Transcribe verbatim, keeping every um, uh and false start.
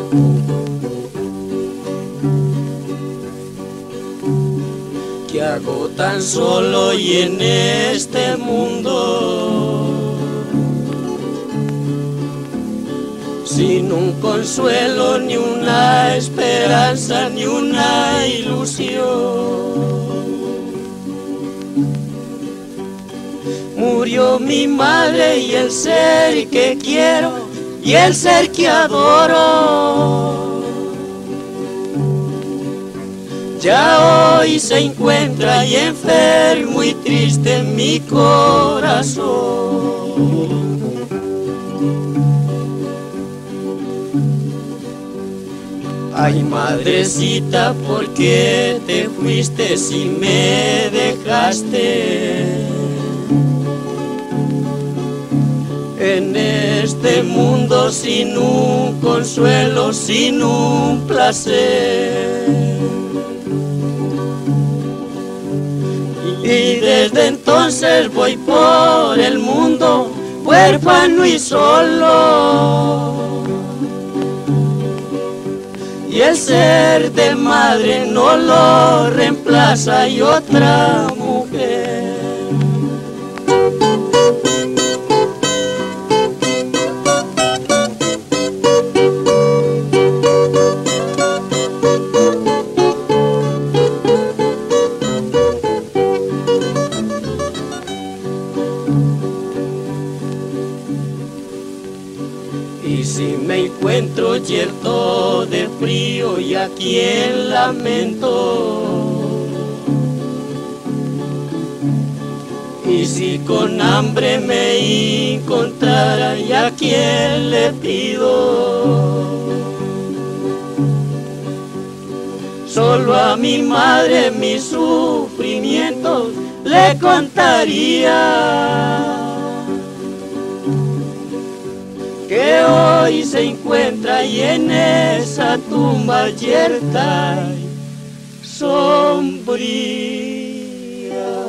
¿Qué hago tan solo y en este mundo? Sin un consuelo, ni una esperanza, ni una ilusión. Murió mi madre y el ser que quiero y el ser que adoro. Ya hoy se encuentra y enfermo y triste en mi corazón. Ay, madrecita, ¿por qué te fuiste si me dejaste? En este mundo sin un consuelo, sin un placer. Y desde entonces voy por el mundo, huérfano y solo. Y el ser de madre no lo reemplaza y otra mujer. Y si me encuentro yerto de frío y aquí en lamento, y si con hambre me encontrara y a quién le pido, solo a mi madre mis sufrimientos le contaría. Que hoy se encuentra y en esa tumba yerta y sombría.